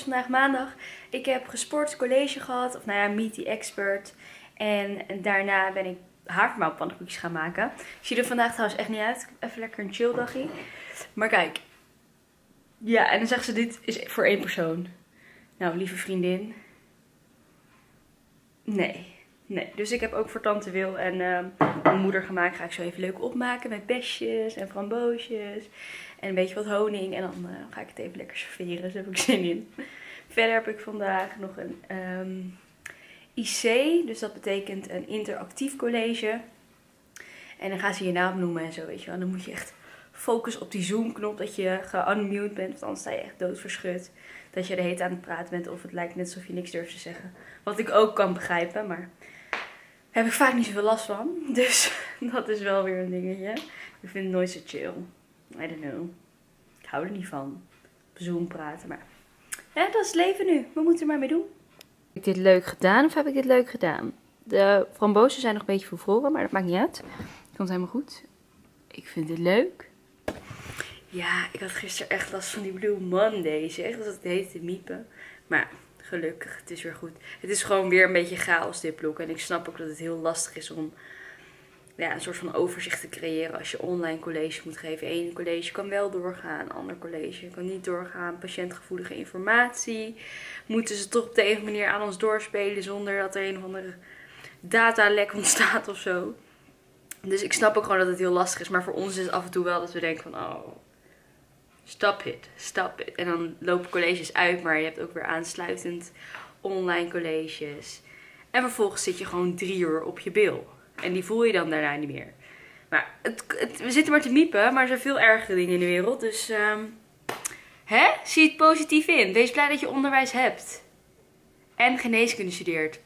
vandaag maandag. Ik heb gesport, college gehad. Of nou ja, meet the expert. En daarna ben ik havermoutpannenkoekjes gaan maken. Ik zie er vandaag trouwens echt niet uit. Ik heb even lekker een chill dagje. Maar kijk. Ja, en dan zegt ze dit is voor 1 persoon. Nou, lieve vriendin. Nee. Dus ik heb ook voor tante Wil en mijn moeder gemaakt. Ga ik zo even leuk opmaken met besjes en framboosjes. En een beetje wat honing. En dan ga ik het even lekker serveren. Dus daar heb ik zin in. Verder heb ik vandaag nog een IC. Dus dat betekent een interactief college. En dan gaan ze je naam noemen en zo, weet je wel. En dan moet je echt focussen op die Zoom knop. Dat je geunmute bent. Want anders sta je echt doodverschut. Dat je de hele tijd aan het praten bent. Of het lijkt net alsof je niks durft te zeggen. Wat ik ook kan begrijpen. Maar daar heb ik vaak niet zoveel last van. Dus dat is wel weer een dingetje. Ik vind het nooit zo chill. I don't know. Ik hou er niet van. Op Zoom praten. Maar ja, dat is het leven nu. We moeten er maar mee doen. Heb ik dit leuk gedaan of heb ik dit leuk gedaan? De frambozen zijn nog een beetje vervroren. Maar dat maakt niet uit. Komt helemaal goed. Ik vind dit leuk. Ja, ik had gisteren echt last van die Blue Monday. Zeg, dat het heet te miepen. Maar gelukkig, het is weer goed. Het is gewoon weer een beetje chaos dit blok. En ik snap ook dat het heel lastig is om een soort van overzicht te creëren als je online college moet geven. Eén college kan wel doorgaan, ander college kan niet doorgaan. Patiëntgevoelige informatie moeten ze toch op de een manier aan ons doorspelen zonder dat er een of andere datalek ontstaat of zo. Dus ik snap ook gewoon dat het heel lastig is. Maar voor ons is het af en toe wel dat we denken van stop it. En dan lopen colleges uit, maar je hebt ook weer aansluitend online colleges. En vervolgens zit je gewoon 3 uur op je bil. En die voel je dan daarna niet meer. Maar we zitten maar te miepen, maar er zijn veel ergere dingen in de wereld. Dus zie het positief in. Wees blij dat je onderwijs hebt. En geneeskunde studeert.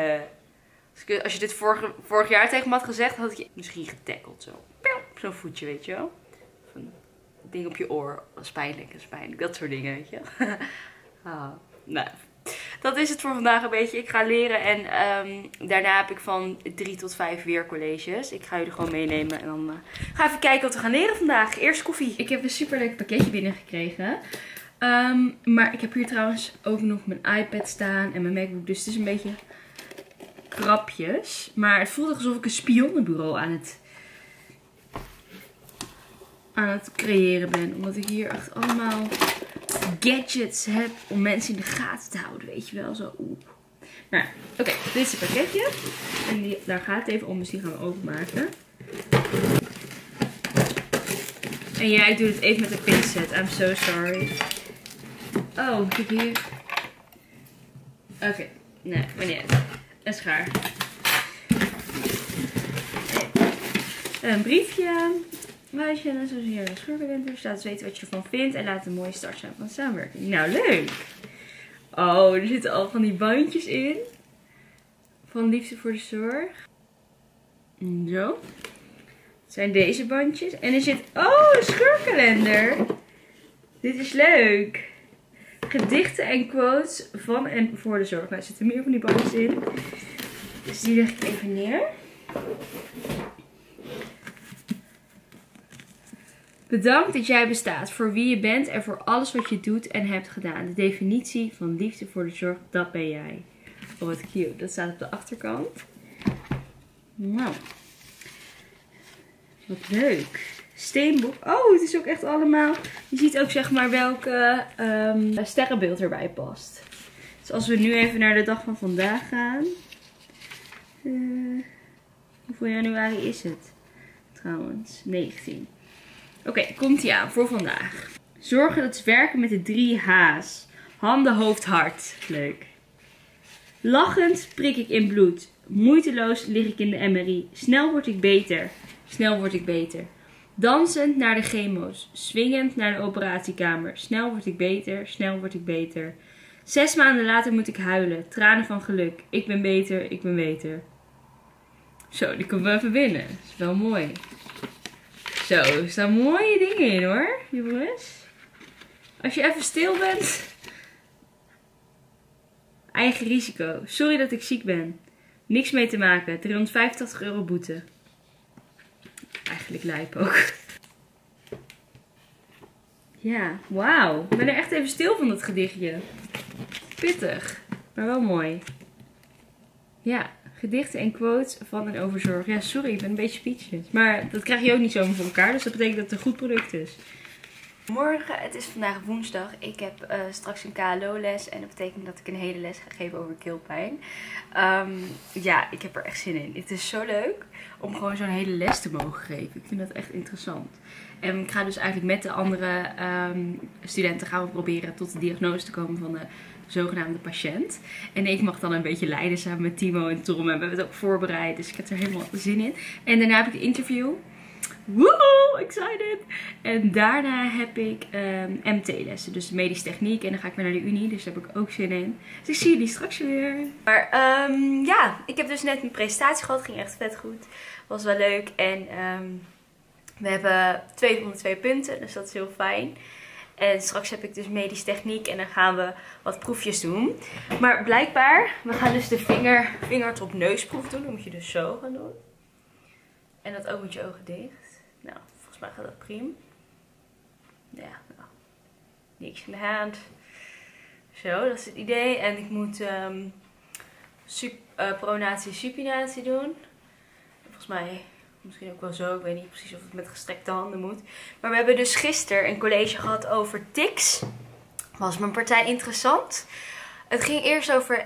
Als je dit vorig jaar tegen me had gezegd, had ik je misschien getackeld zo. Zo'n voetje, weet je wel. Of een ding op je oor. Dat is pijnlijk. Dat soort dingen, weet je. Nou, dat is het voor vandaag een beetje. Ik ga leren en daarna heb ik van 3 tot 5 weer colleges. Ik ga jullie gewoon meenemen en dan ga even kijken wat we gaan leren vandaag. Eerst koffie. Ik heb een superleuk pakketje binnengekregen. Maar ik heb hier trouwens ook nog mijn iPad staan en mijn MacBook. Dus het is een beetje krapjes. Maar het voelt alsof ik een spionnenbureau aan het creëren ben. Omdat ik hier echt allemaal gadgets heb om mensen in de gaten te houden. Weet je wel, zo. Nou, oké, dit is het pakketje. En daar gaat het even om, dus die gaan we openmaken. En jij doet het even met een pincet. I'm so sorry. Oh, ik heb hier... Oké, nee, maar niet uit. Een schaar. Een briefje. Meisje, en zoals hier een schurkenwinter. Laat eens weten wat je ervan vindt. En laat een mooie start zijn van de samenwerking. Nou, leuk. Oh, er zitten al van die bandjes in. Van Liefde voor de Zorg. Zo. Dat zijn deze bandjes. En er zit... Oh, een scheurkalender. Dit is leuk. Gedichten en quotes van en voor de zorg. Nou, er zitten meer van die bandjes in. Dus die leg ik even neer. Bedankt dat jij bestaat voor wie je bent en voor alles wat je doet en hebt gedaan. De definitie van liefde voor de zorg, dat ben jij. Oh, wat cute. Dat staat op de achterkant. Nou. Wat leuk. Steenboek. Oh, het is ook echt allemaal... Je ziet ook zeg maar welke sterrenbeeld erbij past. Dus als we nu even naar de dag van vandaag gaan. Hoeveel januari is het? Trouwens, 19. Oké, komt ie aan voor vandaag. Zorgen dat ze werken met de 3 H's. Handen, hoofd, hart. Leuk. Lachend prik ik in bloed. Moeiteloos lig ik in de MRI. Snel word ik beter. Snel word ik beter. Dansend naar de chemo's. Swingend naar de operatiekamer. Snel word ik beter. Snel word ik beter. 6 maanden later moet ik huilen. Tranen van geluk. Ik ben beter. Ik ben beter. Zo, die komt wel even binnen. Dat is wel mooi. Zo, er staan mooie dingen in hoor, jongens. Als je even stil bent. Eigen risico. Sorry dat ik ziek ben. Niks mee te maken. 385 euro boete. Eigenlijk lijp ook. Ja, wauw. Ik ben er echt even stil van dat gedichtje. Pittig, maar wel mooi. Ja, gedichten en quotes van en over zorg. Ja, sorry, ik ben een beetje speechless. Maar dat krijg je ook niet zomaar voor elkaar, dus dat betekent dat het een goed product is. Morgen, het is vandaag woensdag. Ik heb straks een KLO-les en dat betekent dat ik een hele les ga geven over keelpijn. Ja, ik heb er echt zin in. Het is zo leuk om gewoon zo'n hele les te mogen geven. Ik vind dat echt interessant. En ik ga dus eigenlijk met de andere studenten gaan we proberen tot de diagnose te komen van de zogenaamde patiënt. En ik mag dan een beetje leiden samen met Timo en Tom. En we hebben het ook voorbereid, dus ik heb er helemaal zin in. En daarna heb ik een interview. Woehoe, excited! En daarna heb ik MT-lessen, dus medische techniek. En dan ga ik weer naar de Unie, dus daar heb ik ook zin in. Dus ik zie jullie straks weer. Maar ja, ik heb dus net een presentatie gehad. Ging echt vet goed. Was wel leuk. En we hebben 2 van de 2 punten, dus dat is heel fijn. En straks heb ik dus medische techniek en dan gaan we wat proefjes doen. Maar blijkbaar, we gaan dus de vingertop neusproef doen. Dat moet je dus zo gaan doen. En dat ook met je ogen dicht. Nou, volgens mij gaat dat prima. Ja, nou, niks in de hand. Zo, dat is het idee. En ik moet pronatie, supinatie doen. Volgens mij misschien ook wel zo. Ik weet niet precies of het met gestrekte handen moet. Maar we hebben dus gisteren een college gehad over tics. Was mijn partij interessant. Het ging eerst over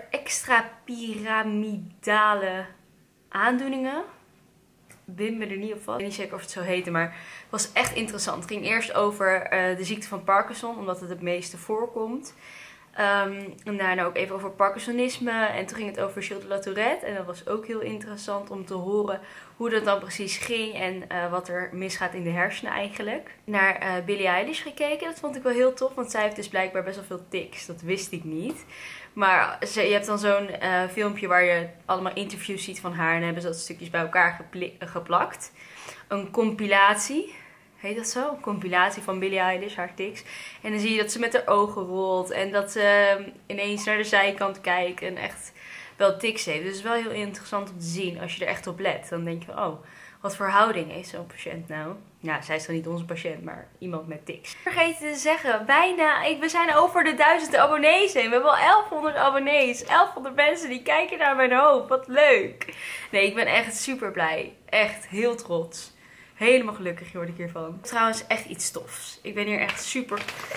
extrapyramidale aandoeningen. Wim me er niet op vast. Ik weet niet zeker of het zo heette, maar het was echt interessant. Het ging eerst over de ziekte van Parkinson, omdat het meeste voorkomt. En daarna ook even over Parkinsonisme. En toen ging het over Gilles de la Tourette. En dat was ook heel interessant om te horen hoe dat dan precies ging. En wat er misgaat in de hersenen eigenlijk. Naar Billie Eilish gekeken. Dat vond ik wel heel tof. Want zij heeft dus blijkbaar best wel veel tics. Dat wist ik niet. Maar je hebt dan zo'n filmpje waar je allemaal interviews ziet van haar. En dan hebben ze dat stukjes bij elkaar geplakt. Een compilatie. Heet dat zo? Een compilatie van Billie Eilish, haar tics. En dan zie je dat ze met haar ogen rolt. En dat ze ineens naar de zijkant kijkt. En echt wel tics heeft. Dus het is wel heel interessant om te zien. Als je er echt op let. Dan denk je van, oh, wat voor houding heeft zo'n patiënt nou? Nou, zij is dan niet onze patiënt, maar iemand met tics. Vergeten te zeggen, we zijn over de 1000 abonnees heen. We hebben al 1100 abonnees. 1100 mensen die kijken naar mijn hoofd. Wat leuk. Nee, ik ben echt super blij. Echt heel trots. Helemaal gelukkig word ik hiervan. Trouwens echt iets tofs. Ik ben hier echt super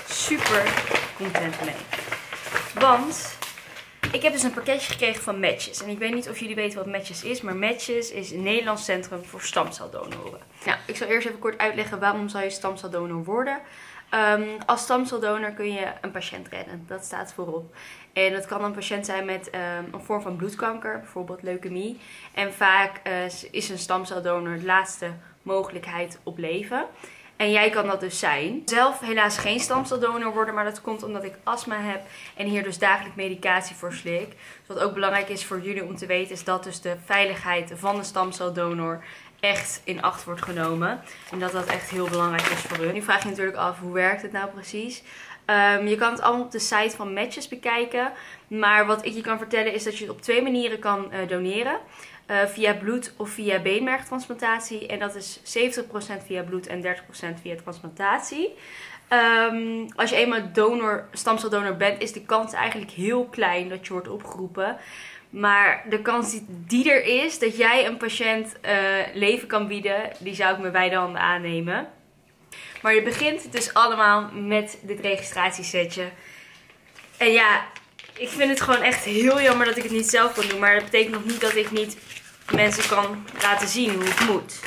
content mee. Want ik heb dus een pakketje gekregen van Matches. En ik weet niet of jullie weten wat Matches is. Maar Matches is een Nederlands centrum voor stamceldonoren. Nou, ik zal eerst even kort uitleggen waarom zou je stamceldonor worden. Als stamceldonor kun je een patiënt redden. Dat staat voorop. En dat kan een patiënt zijn met een vorm van bloedkanker. Bijvoorbeeld leukemie. En vaak is een stamceldonor de laatste mogelijkheid op leven. En jij kan dat dus zijn. Zelf helaas geen stamceldonor worden, maar dat komt omdat ik astma heb en hier dus dagelijks medicatie voor slik. Dus wat ook belangrijk is voor jullie om te weten is dat dus de veiligheid van de stamceldonor echt in acht wordt genomen. En dat dat echt heel belangrijk is voor hun. Nu vraag je natuurlijk af, hoe werkt het nou precies? Je kan het allemaal op de site van Matches bekijken. Maar wat ik je kan vertellen is dat je het op 2 manieren kan doneren. Via bloed of via beenmergtransplantatie. En dat is 70% via bloed en 30% via transplantatie. Als je eenmaal stamceldonor bent, is de kans eigenlijk heel klein dat je wordt opgeroepen. Maar de kans die er is dat jij een patiënt leven kan bieden, die zou ik met beide handen aannemen. Maar je begint dus allemaal met dit registratiesetje. En ja, ik vind het gewoon echt heel jammer dat ik het niet zelf kan doen. Maar dat betekent nog niet dat ik niet mensen kan laten zien hoe het moet.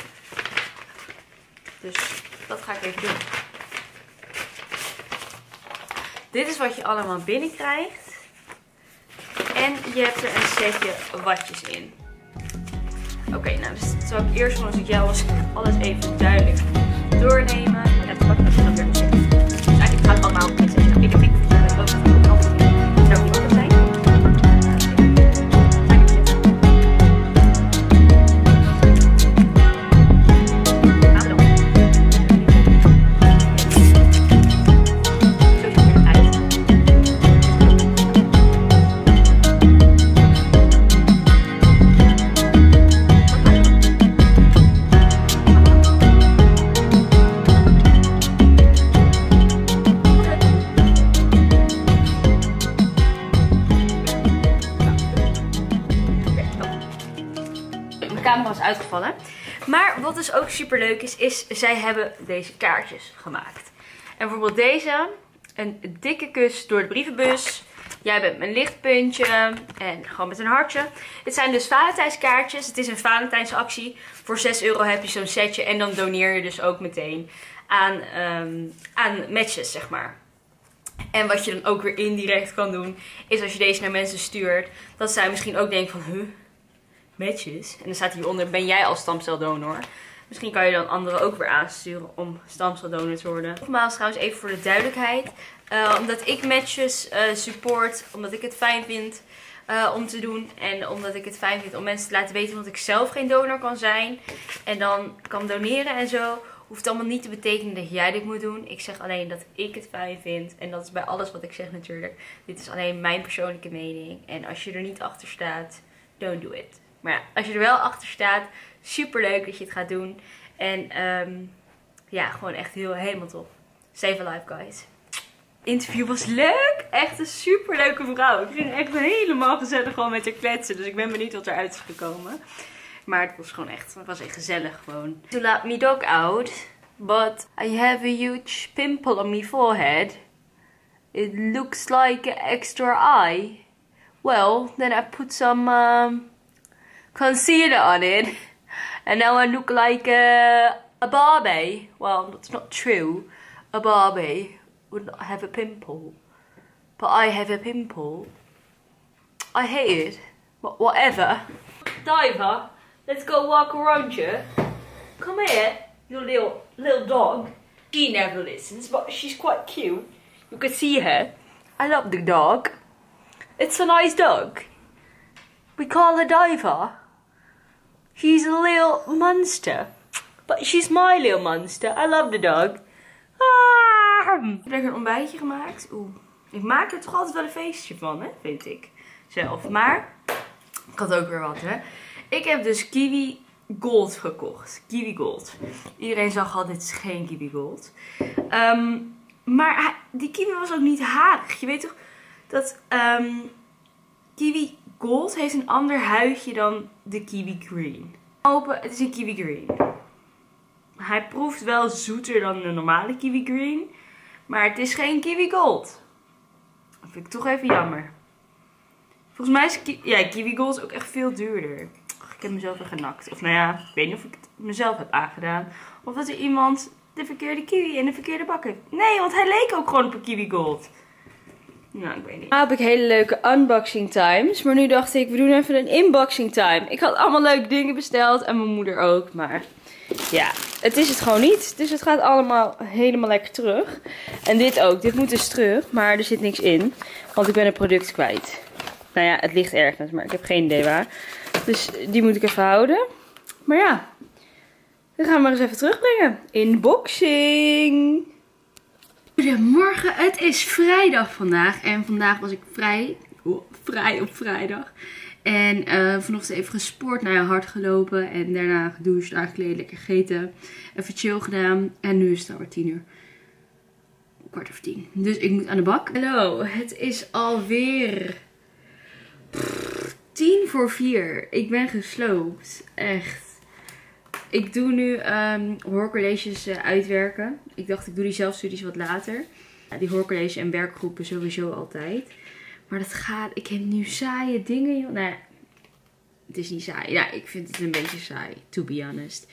Dus dat ga ik even doen. Dit is wat je allemaal binnenkrijgt. En je hebt er een setje watjes in. Oké, nou dus zal ik eerst gewoon als ik jou alles even duidelijk doornemen. Ja, het pakt dan weer een setje. Dus eigenlijk gaat het allemaal met een setje. Ik heb niet wat het zou niet wat zijn. camera was uitgevallen. Maar wat dus ook super leuk is zij hebben deze kaartjes gemaakt. En bijvoorbeeld deze, een dikke kus door de brievenbus. Jij bent mijn lichtpuntje en gewoon met een hartje. Dit zijn dus Valentijnskaartjes. Het is een Valentijnsactie. Voor 6 euro heb je zo'n setje en dan doneer je dus ook meteen aan matches, zeg maar. En wat je dan ook weer indirect kan doen, is als je deze naar mensen stuurt, dat zij misschien ook denken van, huh, matches? En dan staat hieronder, ben jij als stamceldonor? Misschien kan je dan anderen ook weer aansturen om stamceldonor te worden. Nogmaals trouwens even voor de duidelijkheid. Omdat ik matches support, omdat ik het fijn vind om te doen. En omdat ik het fijn vind om mensen te laten weten dat ik zelf geen donor kan zijn. En dan kan doneren en zo. Hoeft allemaal niet te betekenen dat jij dit moet doen. Ik zeg alleen dat ik het fijn vind. En dat is bij alles wat ik zeg natuurlijk. Dit is alleen mijn persoonlijke mening. En als je er niet achter staat, don't do it. Maar ja, als je er wel achter staat, super leuk dat je het gaat doen. En ja, gewoon echt helemaal top. Save a life, guys. Interview was leuk. Echt een super leuke vrouw. Ik ging echt helemaal gezellig gewoon met haar kletsen. Dus ik ben benieuwd wat eruit is gekomen. Maar het was gewoon echt, het was echt gezellig gewoon. To let me dog out. But I have a huge pimple on my forehead. It looks like an extra eye. Well, then I put some concealer on it. And now I look like a Barbie. Well, that's not true. A Barbie would not have a pimple. But I have a pimple. I hate it. But whatever. Diver, let's go walk around you. Come here, you little dog. She never listens, but she's quite cute. You can see her. I love the dog. It's a nice dog. We call her Diver. She's a little monster. But she's my little monster. I love the dog. Ik heb een ontbijtje gemaakt. Oeh. Ik maak er toch altijd wel een feestje van, hè? Vind ik. Zelf. Maar ik had ook weer wat, hè. Ik heb dus Kiwi Gold gekocht. Kiwi Gold. Iedereen zag al, dit is geen Kiwi Gold. Maar die kiwi was ook niet harig. Je weet toch dat Kiwi Gold heeft een ander huidje dan de Kiwi Green. Open, het is een Kiwi Green. Hij proeft wel zoeter dan de normale Kiwi Green. Maar het is geen Kiwi Gold. Dat vind ik toch even jammer. Volgens mij is Kiwi Gold ook echt veel duurder. Ik heb mezelf er genakt. Of nou ja, ik weet niet of ik het mezelf heb aangedaan. Of dat er iemand de verkeerde kiwi in de verkeerde bak heeft. Nee, want hij leek ook gewoon op een Kiwi Gold. Nou, ik weet niet. Nou heb ik hele leuke unboxing times. Maar nu dacht ik, we doen even een inboxing time. Ik had allemaal leuke dingen besteld. En mijn moeder ook. Maar ja, het is het gewoon niet. Dus het gaat allemaal helemaal lekker terug. En dit ook. Dit moet dus terug. Maar er zit niks in. Want ik ben een product kwijt. Nou ja, het ligt ergens. Maar ik heb geen idee waar. Dus die moet ik even houden. Maar ja, dan gaan we maar eens even terugbrengen. Unboxing. Goedemorgen, het is vrijdag vandaag. En vandaag was ik vrij op vrijdag. En vanochtend even gesport, hard gelopen. En daarna gedoucht, aangekleed, lekker gegeten. Even chill gedaan. En nu is het alweer 10:00. 9:15. Dus ik moet aan de bak. Hallo, het is alweer 3:50. Ik ben gesloopt. Echt. Ik doe nu hoorcolleges uitwerken. Ik dacht ik doe die zelfstudies wat later. Ja, die hoorcolleges en werkgroepen sowieso altijd. Maar dat gaat. Ik heb nu saaie dingen. Joh. Nou ja, het is niet saai. Ja, ik vind het een beetje saai. To be honest.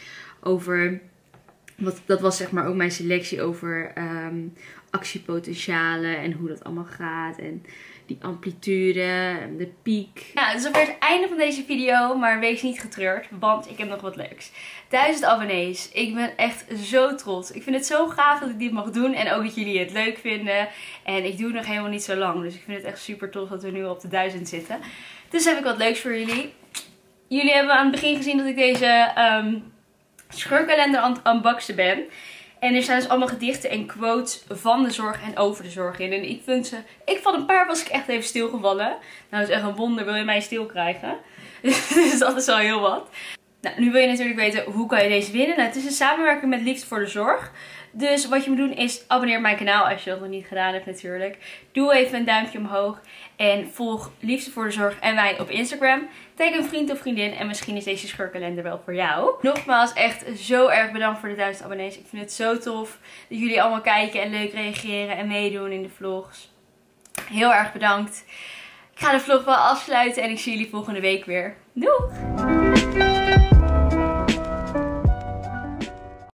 Dat was zeg maar ook mijn selectie over actiepotentialen. En hoe dat allemaal gaat. En die amplitude en de piek. Nou, het is alweer het einde van deze video. Maar wees niet getreurd, want ik heb nog wat leuks. 1000 abonnees. Ik ben echt zo trots. Ik vind het zo gaaf dat ik dit mag doen. En ook dat jullie het leuk vinden. En ik doe het nog helemaal niet zo lang. Dus ik vind het echt super tof dat we nu op de 1000 zitten. Dus heb ik wat leuks voor jullie. Jullie hebben aan het begin gezien dat ik deze scheurkalender aan het unboxen ben. En er staan dus allemaal gedichten en quotes van de zorg en over de zorg in. En ik van een paar was ik echt even stilgevallen. Nou, dat is echt een wonder. Wil je mij stil krijgen? Dus dat is al heel wat. Nou, nu wil je natuurlijk weten, hoe kan je deze winnen? Nou, het is een samenwerking met Liefde voor de Zorg. Dus wat je moet doen is abonneer op mijn kanaal als je dat nog niet gedaan hebt natuurlijk. Doe even een duimpje omhoog. En volg Liefde voor de Zorg en Wijn op Instagram. Tag een vriend of vriendin en misschien is deze scheurkalender wel voor jou. Nogmaals echt zo erg bedankt voor de 1000 abonnees. Ik vind het zo tof dat jullie allemaal kijken en leuk reageren en meedoen in de vlogs. Heel erg bedankt. Ik ga de vlog wel afsluiten en ik zie jullie volgende week weer. Doeg!